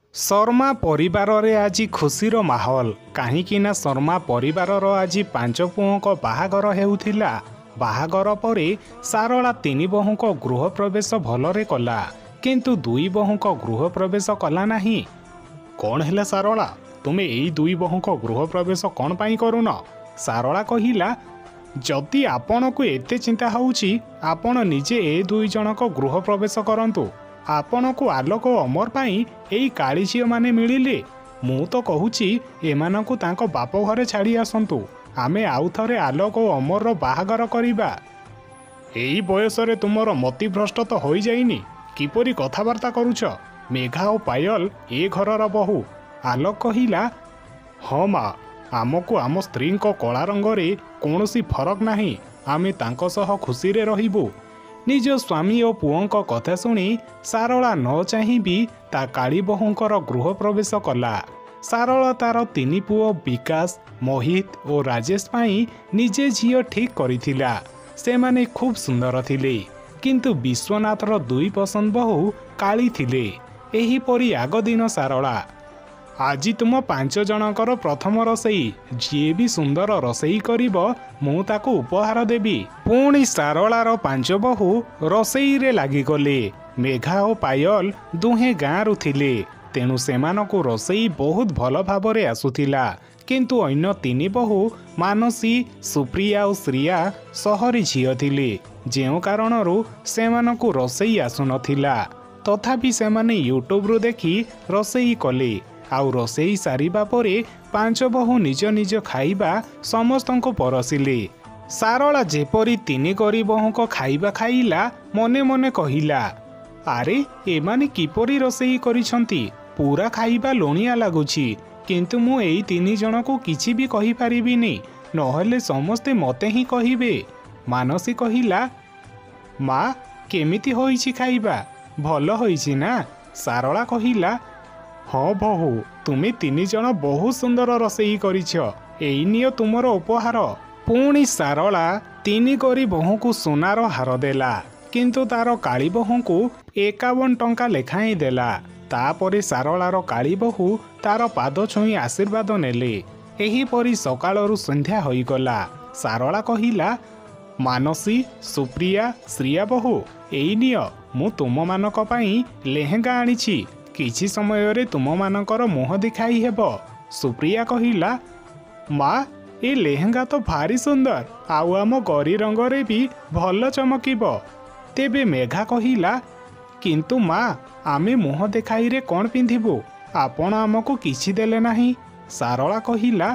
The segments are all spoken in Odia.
शर्मा परिवार रे आज खुशीर माहौल कहीं शर्मा परिवार आज 5 पुओं बाहागर हेउथिला। बाहागर परे सारला 3 बहुक गृह प्रवेश भलरे कला किंतु 2 बहुक गृह प्रवेश कला नहीं। कौन है सारला तुमे एई 2 बहुक गृह प्रवेश कौन पाई करुन? सारला कहिला जदि आपण को एते चिंता होउची आपण निजे ए 2 जनक गृह प्रवेश करंतु। आपण को आलोक अमर पाई एई काली झियो माने मिलिले। मु तो कहूची एमानकु तांको बाप घरे छाड़ी आसंतु आमे आउ थरे आलोक ओ अमर रो बाहागर करिबा। एई बयस रे तुमर मति भ्रष्ट तो होई जाइनी किपरि कथावार्ता करूछ? मेघा ओ पायल ए घरर बहु। आलोक कहिला हाँ माँ आमको आम स्त्री कला रंगरे कौनसी फरक नहीं। आमे तांको सह खुशी रे रहिबु। निज स्वामी और पुओं कथा शुणी सारला न चाहिबी ता काली बहुंकर गृह प्रवेश कला। सारला तार 3 पुओ विकास मोहित और राजेश पाई निजे झियो ठीक करिथिला। से माने खूब सुंदर थिले किंतु विश्वनाथर 2 पसंद बहु काली थिले। एही परी आग दिन सारला आज तुम 5 जनकर प्रथम रसई जी भी सुंदर रसई करिब मु ताको उपहार देबी। पुणी सारलार 5 बहु रसई रे लागी गले। मेघा और पायल दुहे गाँ रु थिले तेणु सेमानकु रसई बहुत भल भाबरे आसुथिला किंतु अन्य 3 बहु मानसी सुप्रिया और श्रिया सहरी झियो थिले जेउ कारणरू सेमानकु रसई आसुनथिला। तथापि सेमाने यूट्यूब रु देखी रसई कले आउ रसई सारिबा परे 5 बहु निज निज खाइबा समस्तंको परसिले। सारला जेपरी 3 गरी बहुक खाइबा खाइला मने मने कहिला आरे एमाने किपरि रसई करिसंती पूरा खाइबा लोणिया लागुछि किंतु मु एई 3 जनको किछि भी कहि पारिबिनी नहले समस्ते मते ही कहिबे। मानसी कहिला माँ केमिति होइछि खाइबा भल होइछि ना? सारला कहिला हाँ बहु तुमे 3 जन बहुत सुंदर रसई करिछ एई नियो तुमर उपहार। पुणी सारला 3 गरी बहु को सोनार हार देला किंतु तार काली बहु को 51 टंका लेखाई देला। तापरे सारलार काली बहु तार पाद छुई आशीर्वाद नेले। एही परी सकाळरू संध्या होई गला। सारला कहिला मानसी सुप्रिया श्रिया बहु एई नियो मु तुम मानक पई लेहेंगा आनिछि किछि समय रे तुम मानकर मुह दिखाई हेब। सुप्रिया कहिला माँ ए लेहेंगा तो भारी सुंदर आउ आम गरी रंगरे भी भल चमकिब। तेबे मेघा कहिला किंतु माँ आमे मुह देखाई रे कौन पिंधिबु आपण आमको किछि देले नाही। सारला कहिला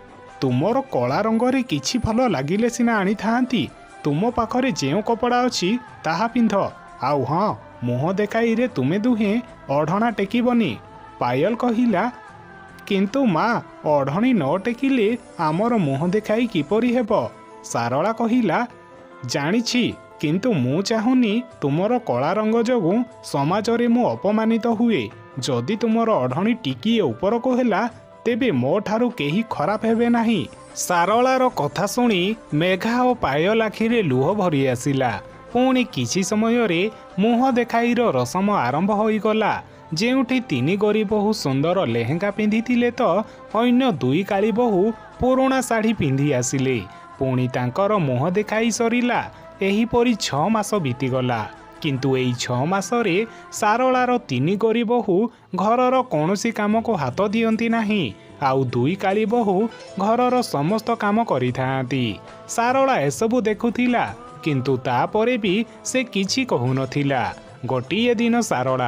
तुमर कला रंगरे किछि भल लागिले सिना आनी थांती तुम पाखरे जेउ कपड़ा अछि ताहा पिंध आउ हाँ मुह देखाई रे तुमे दुहे अढ़णा टेकिबनी। पायल कहिला किंतु माँ अढ़णी न टेकिले आमर मुह देखाई किपरि हेब? सारला कहिला जानिछि किंतु मु चाहुनी तुमर कला रंग जोगु समाज रे मु अपमानित हुए। जदि तुमर अढ़णी टिकी ऊपर को हेला तेबे मो ठारू केही खराब हेबे नाही। सारलार कथा शुणी मेघा और पायल आखिरे लुह भरी आसिला। पुणी किछि समय रे मुह देखाईर रसम आरंभ होई गला जेउठी 3 गरी बहु सुंदर लेहेंगा पिंधिथिले तो अन्य 2 काली बहु पुराणा साड़ी पिंधि आसिले। पुणी तांकर मुह देखाई सरिला। एही परी 6 मास बीतीगला किंतु एई 6 मास रे सारलार 3 गरी बहु घरर कौनसी काम को हाथ दियंती नाही आउ 2 काली बहु घरर समस्त काम करिथांती। सारला एसबु देखुथिला किंतु तापरे भी से किछि कहु नथिला। गोटिए दिन सारला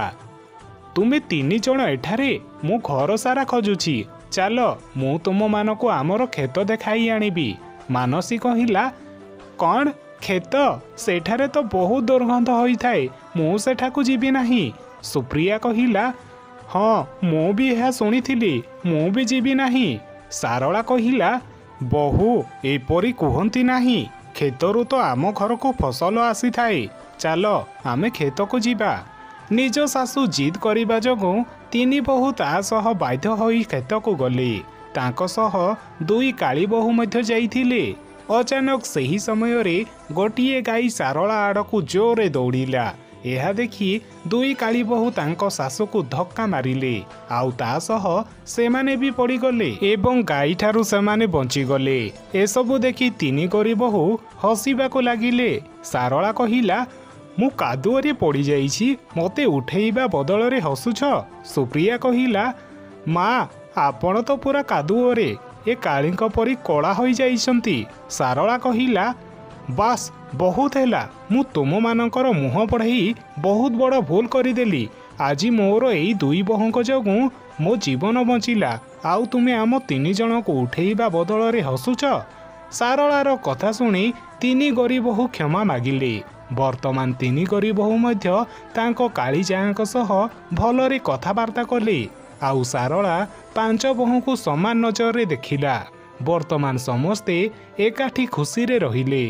तुमे 3 जन एठारे मु घर सारा खोजुछि चल मु तुम मानको आमर खेत देखाई आनिबी। मानसी कहिला कौन खेत सेठारे तो बहुत दुर्गंध होई थाए मु सेठाकु जीवी नाही। सुप्रिया कहिला हाँ मु भी यह शुणिथिली मु भी जीवी नाही। सारला कहिला बहु एपरी कुहंती नाही खेतरु तो आम घर को फसल आसी थाए चल आमे खेत को जीवा। निज सासु जिद करिबा जोगु 3 बहु ता सह बाध्य होई खेत को गले। तांको सह 2 काली बहु मध्य जाइथिले। अचानक सही समय रे गोटिए गाई सारला आड़ को जोरे दौड़िला ଏହା ଦେଖି ଦୁଇ କାଳି ବୋହୂ ତାଙ୍କ ଶାଶୁକୁ ଧକ୍କା ମାରିଲେ ଆଉ ତା ସହ ସେମାନେ ବି ପଡ଼ିଗଲେ ଏବଂ ଗାଈଠାରୁ ସେମାନେ ବଞ୍ଚିଗଲେ। ଏସବୁ ଦେଖି ତିନି ଗରି ବୋହୂ ହସିବାକୁ ଲାଗିଲେ। ସାରଳା କହିଲା, ମୁଁ କାଦୁଅରେ ପଡ଼ିଯାଇଛି, ମୋତେ ଉଠେଇବା ବଦଳରେ ହସୁଛ? ସୁପ୍ରିୟା କହିଲା, ମା ଆପଣ ତ ପୁରା କାଦୁଅରେ ଏ କାଳିଙ୍କ ପରି କଳା ହୋଇଯାଇଛନ୍ତି। ସାରଳା କହିଲା, ବାସ୍ ବହୁତ ହେଲା, ମୁଁ ତୁମମାନଙ୍କର ମୁହଁ ବଢ଼େଇ ବହୁତ ବଡ଼ ଭୁଲ କରିଦେଲି। ଆଜି ମୋର ଏଇ ଦୁଇ ବୋହୂଙ୍କ ଯୋଗୁଁ ମୋ ଜୀବନ ବଞ୍ଚିଲା, ଆଉ ତୁମେ ଆମ ତିନି ଜଣଙ୍କୁ ଉଠେଇବା ବଦଳରେ ହସୁଛ। ସାରଳାର କଥା ଶୁଣି ତିନି ଗରି ବୋହୂ କ୍ଷମା ମାଗିଲେ। ବର୍ତ୍ତମାନ ତିନି ଗରି ବୋହୂ ମଧ୍ୟ ତାଙ୍କ କାଳିଜାଙ୍କ ସହ ଭଲରେ କଥାବାର୍ତ୍ତା କଲେ ଆଉ ସାରଳା ପାଞ୍ଚ ବୋହୂଙ୍କୁ ସମାନ ନଜରରେ ଦେଖିଲା। ବର୍ତ୍ତମାନ ସମସ୍ତେ ଏକାଠି ଖୁସିରେ ରହିଲେ।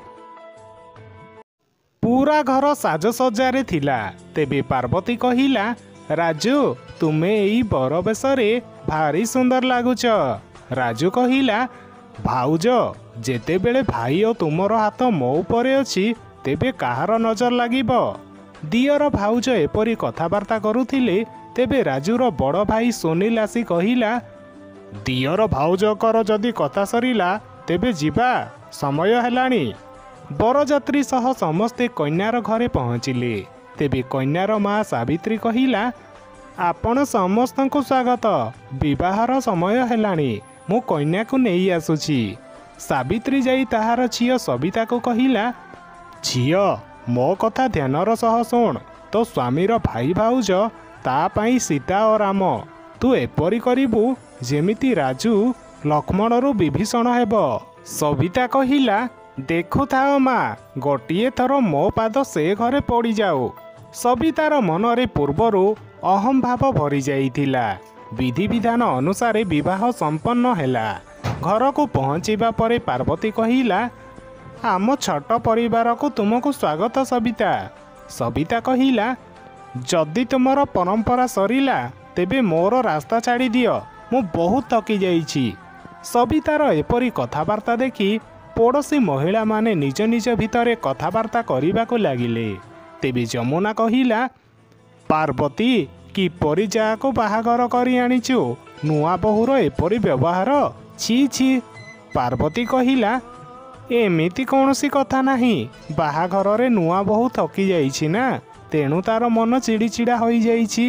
ପୁରା ଘର ସାଜସଜ୍ଜାରେ ଥିଲା। ତେବେ ପାର୍ବତୀ କହିଲା, ରାଜୁ ତୁମେ ଏଇ ବର ବେଶରେ ଭାରି ସୁନ୍ଦର ଲାଗୁଛ। ରାଜୁ କହିଲା, ଭାଉଜ ଯେତେବେଳେ ଭାଇ ଓ ତୁମର ହାତ ମୋ ଉପରେ ଅଛି ତେବେ କାହାର ନଜର ଲାଗିବ? ଦିଅର ଭାଉଜ ଏପରି କଥାବାର୍ତ୍ତା କରୁଥିଲେ। ତେବେ ରାଜୁର ବଡ଼ ଭାଇ ସୁନୀଲ ଆସି କହିଲା, ଦିଅର ଭାଉଜଙ୍କର ଯଦି କଥା ସରିଲା ତେବେ ଯିବା, ସମୟ ହେଲାଣି। ବରଯାତ୍ରୀ ସହ ସମସ୍ତେ କନ୍ୟାର ଘରେ ପହଞ୍ଚିଲେ। ତେବେ କନ୍ୟାର ମା ସାବିତ୍ରୀ କହିଲା, ଆପଣ ସମସ୍ତଙ୍କୁ ସ୍ୱାଗତ, ବିବାହର ସମୟ ହେଲାଣି, ମୁଁ କନ୍ୟାକୁ ନେଇ ଆସୁଛି। ସାବିତ୍ରୀ ଯାଇ ତାହାର ଝିଅ ସବିତାକୁ କହିଲା, ଝିଅ ମୋ କଥା ଧ୍ୟାନର ସହ ଶୁଣ, ତୋ ସ୍ୱାମୀର ଭାଇ ଭାଉଜ, ତା ପାଇଁ ସୀତା ଓ ରାମ, ତୁ ଏପରି କରିବୁ ଯେମିତି ରାଜୁ ଲକ୍ଷ୍ମଣରୁ ବିଭୀଷଣ ହେବ। ସବିତା କହିଲା, ଦେଖୁଥାଅ ମା, ଗୋଟିଏ ଥର ମୋ ପାଦ ସେ ଘରେ ପଡ଼ିଯାଉ। ସବିତାର ମନରେ ପୂର୍ବରୁ ଅହଂ ଭାବ ଭରି ଯାଇଥିଲା। ବିଧିବିଧାନ ଅନୁସାରେ ବିବାହ ସମ୍ପନ୍ନ ହେଲା। ଘରକୁ ପହଞ୍ଚିବା ପରେ ପାର୍ବତୀ କହିଲା, ଆମ ଛୋଟ ପରିବାରକୁ ତୁମକୁ ସ୍ୱାଗତ ସବିତା। ସବିତା କହିଲା, ଯଦି ତୁମର ପରମ୍ପରା ସରିଲା ତେବେ ମୋର ରାସ୍ତା ଛାଡ଼ି ଦିଅ, ମୁଁ ବହୁତ ଥକି ଯାଇଛି। ସବିତାର ଏପରି କଥାବାର୍ତ୍ତା ଦେଖି ପଡ଼ୋଶୀ ମହିଳାମାନେ ନିଜ ନିଜ ଭିତରେ କଥାବାର୍ତ୍ତା କରିବାକୁ ଲାଗିଲେ। ତେବେ ଯମୁନା କହିଲା, ପାର୍ବତୀ କିପରି ଯାହାକୁ ବାହାଘର କରି ଆଣିଛୁ, ନୂଆ ବୋହୂର ଏପରି ବ୍ୟବହାର, ଛି ଛି। ପାର୍ବତୀ କହିଲା, ଏମିତି କୌଣସି କଥା ନାହିଁ, ବାହାଘରରେ ନୂଆ ବୋହୂ ଥକି ଯାଇଛି ନା, ତେଣୁ ତାର ମନ ଚିଡ଼ିଚିଡ଼ା ହୋଇଯାଇଛି।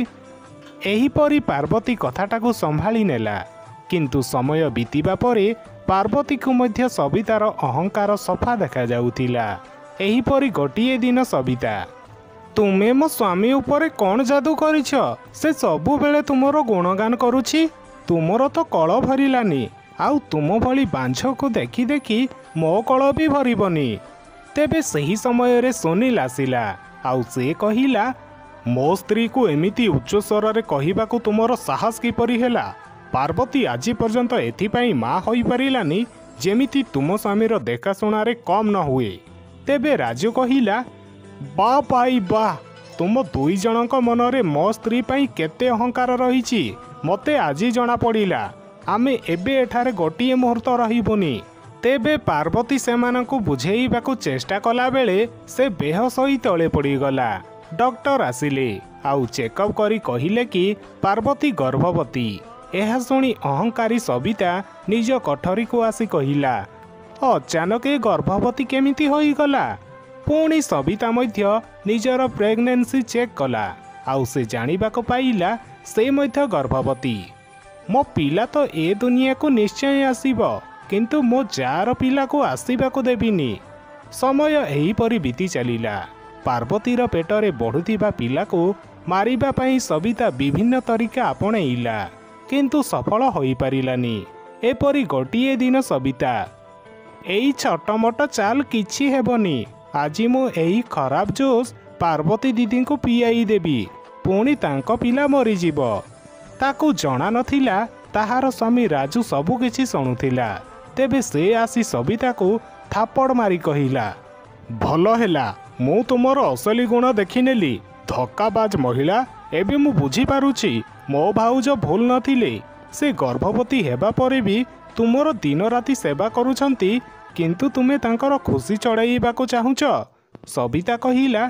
ଏହିପରି ପାର୍ବତୀ କଥାଟାକୁ ସମ୍ଭାଳି ନେଲା। କିନ୍ତୁ ସମୟ ବିତିବା ପରେ ପାର୍ବତୀକୁ ମଧ୍ୟ ସବିତାର ଅହଙ୍କାର ସଫା ଦେଖାଯାଉଥିଲା। ଏହିପରି ଗୋଟିଏ ଦିନ ସବିତା, ତୁମେ ମୋ ସ୍ୱାମୀ ଉପରେ କ'ଣ ଯାଦୁ କରିଛ? ସେ ସବୁବେଳେ ତୁମର ଗୁଣଗାନ କରୁଛି। ତୁମର ତ କଳ ଭରିଲାନି, ଆଉ ତୁମ ଭଳି ବାଞ୍ଝକୁ ଦେଖି ଦେଖି ମୋ କଳ ବି ଭରିବନି। ତେବେ ସେହି ସମୟରେ ସୁନୀଲ ଆସିଲା ଆଉ ସେ କହିଲା, ମୋ ସ୍ତ୍ରୀକୁ ଏମିତି ଉଚ୍ଚ ସ୍ୱରରେ କହିବାକୁ ତୁମର ସାହସ କିପରି ହେଲା? ପାର୍ବତୀ ଆଜି ପର୍ଯ୍ୟନ୍ତ ଏଥିପାଇଁ ମା ହୋଇପାରିଲାନି ଯେମିତି ତୁମ ସ୍ୱାମୀର ଦେଖାଶୁଣାରେ କମ୍ ନ ହୁଏ। ତେବେ ରାଜୁ କହିଲା, ବା ଭାଇ ବା, ତୁମ ଦୁଇ ଜଣଙ୍କ ମନରେ ମୋ ସ୍ତ୍ରୀ ପାଇଁ କେତେ ଅହଙ୍କାର ରହିଛି ମୋତେ ଆଜି ଜଣାପଡ଼ିଲା। ଆମେ ଏବେ ଏଠାରେ ଗୋଟିଏ ମୁହୂର୍ତ୍ତ ରହିବୁନି। ତେବେ ପାର୍ବତୀ ସେମାନଙ୍କୁ ବୁଝେଇବାକୁ ଚେଷ୍ଟା କଲାବେଳେ ସେ ବେହୋସ ହୋଇ ତଳେ ପଡ଼ିଗଲା। ଡକ୍ଟର ଆସିଲେ ଆଉ ଚେକଅପ୍ କରି କହିଲେ କି ପାର୍ବତୀ ଗର୍ଭବତୀ। ଏହା ଶୁଣି ଅହଙ୍କାରୀ ସବିତା ନିଜ କୋଠରୀକୁ ଆସି କହିଲା, ଅଚାନକ ଏ ଗର୍ଭବତୀ କେମିତି ହୋଇଗଲା? ପୁଣି ସବିତା ମଧ୍ୟ ନିଜର ପ୍ରେଗନେନ୍ସି ଚେକ୍ କଲା ଆଉ ସେ ଜାଣିବାକୁ ପାଇଲା ସେ ମଧ୍ୟ ଗର୍ଭବତୀ। ମୋ ପିଲା ତ ଏ ଦୁନିଆକୁ ନିଶ୍ଚୟ ଆସିବ, କିନ୍ତୁ ମୋ ଯାଆର ପିଲାକୁ ଆସିବାକୁ ଦେବିନି। ସମୟ ଏହିପରି ବିତି ଚାଲିଲା। ପାର୍ବତୀର ପେଟରେ ବଢ଼ୁଥିବା ପିଲାକୁ ମାରିବା ପାଇଁ ସବିତା ବିଭିନ୍ନ ତରିକା ଆପଣେଇଲା, କିନ୍ତୁ ସଫଳ ହୋଇପାରିଲାନି। ଏପରି ଗୋଟିଏ ଦିନ ସବିତା, ଏଇ ଛୋଟମୋଟ ଚାଲ କିଛି ହେବନି, ଆଜି ମୁଁ ଏହି ଖରାପ ଜୁସ୍ ପାର୍ବତୀ ଦିଦିଙ୍କୁ ପିଆଇ ଦେବି, ପୁଣି ତାଙ୍କ ପିଲା ମରିଯିବ। ତାକୁ ଜଣା ନଥିଲା ତାହାର ସ୍ୱାମୀ ରାଜୁ ସବୁକିଛି ଶୁଣୁଥିଲା। ତେବେ ସେ ଆସି ସବିତାକୁ ଥାପଡ଼ ମାରି କହିଲା, ଭଲ ହେଲା ମୁଁ ତୁମର ଅସଲି ଗୁଣ ଦେଖିନେଲି, ଧକ୍କାବାଜ ମହିଳା। ଏବେ ମୁଁ ବୁଝିପାରୁଛି ମୋ ଭାଉଜ ଭୁଲ ନଥିଲେ। ସେ ଗର୍ଭବତୀ ହେବା ପରେ ବି ତୁମର ଦିନ ରାତି ସେବା କରୁଛନ୍ତି, କିନ୍ତୁ ତୁମେ ତାଙ୍କର ଖୁସି ଚଢ଼ାଇବାକୁ ଚାହୁଁଛ। ସବିତା କହିଲା,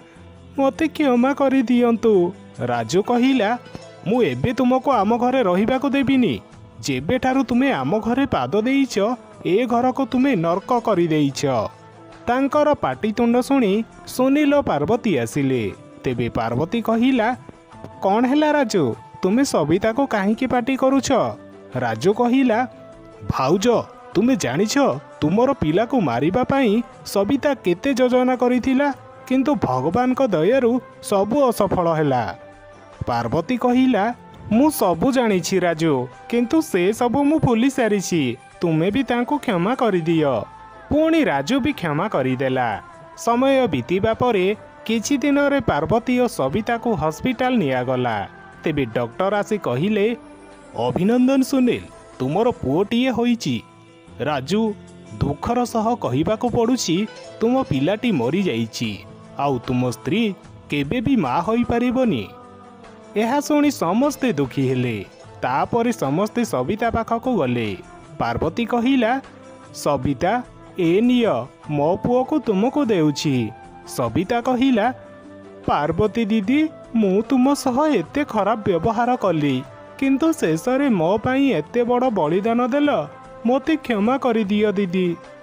ମୋତେ କ୍ଷମା କରିଦିଅନ୍ତୁ। ରାଜୁ କହିଲା, ମୁଁ ଏବେ ତୁମକୁ ଆମ ଘରେ ରହିବାକୁ ଦେବିନି। ଯେବେଠାରୁ ତୁମେ ଆମ ଘରେ ପାଦ ଦେଇଛ ଏ ଘରକୁ ତୁମେ ନର୍କ କରିଦେଇଛ। ତାଙ୍କର ପାଟିତୁଣ୍ଡ ଶୁଣି ସୁନୀଲ ଓ ପାର୍ବତୀ ଆସିଲେ। ତେବେ ପାର୍ବତୀ କହିଲା, କ'ଣ ହେଲା ରାଜୁ, ତୁମେ ସବିତାକୁ କାହିଁକି ପାଟି କରୁଛ? ରାଜୁ କହିଲା, ଭାଉଜ ତୁମେ ଜାଣିଛ ତୁମର ପିଲାକୁ ମାରିବା ପାଇଁ ସବିତା କେତେ ଯୋଜନା କରିଥିଲା, କିନ୍ତୁ ଭଗବାନଙ୍କ ଦୟାରୁ ସବୁ ଅସଫଳ ହେଲା। ପାର୍ବତୀ କହିଲା, ମୁଁ ସବୁ ଜାଣିଛି ରାଜୁ, କିନ୍ତୁ ସେ ସବୁ ମୁଁ ଭୁଲି ସାରିଛି। ତୁମେ ବି ତାଙ୍କୁ କ୍ଷମା କରିଦିଅ। ପୁଣି ରାଜୁ ବି କ୍ଷମା କରିଦେଲା। ସମୟ ବିତିବା ପରେ କିଛି ଦିନରେ ପାର୍ବତୀ ଓ ସବିତାକୁ ହସ୍ପିଟାଲ ନିଆଗଲା। ତେବେ ଡକ୍ଟର ଆସି କହିଲେ, ଅଭିନନ୍ଦନ ସୁନୀଲ, ତୁମର ପୁଅଟିଏ ହୋଇଛି। ରାଜୁ, ଦୁଃଖର ସହ କହିବାକୁ ପଡ଼ୁଛି ତୁମ ପିଲାଟି ମରିଯାଇଛି, ଆଉ ତୁମ ସ୍ତ୍ରୀ କେବେ ବି ମା ହୋଇପାରିବନି। ଏହା ଶୁଣି ସମସ୍ତେ ଦୁଃଖୀ ହେଲେ। ତାପରେ ସମସ୍ତେ ସବିତା ପାଖକୁ ଗଲେ। ପାର୍ବତୀ କହିଲା, ସବିତା ଏ ନିଅ, ମୋ ପୁଅକୁ ତୁମକୁ ଦେଉଛି। ସବିତା କହିଲା, ପାର୍ବତୀ ଦିଦି, ମୁଁ ତୁମ ସହ ଏତେ ଖରାପ ବ୍ୟବହାର କଲି, କିନ୍ତୁ ଶେଷରେ ମୋ ପାଇଁ ଏତେ ବଡ଼ ବଳିଦାନ ଦେଲ। ମୋତେ କ୍ଷମା କରିଦିଅ ଦିଦି।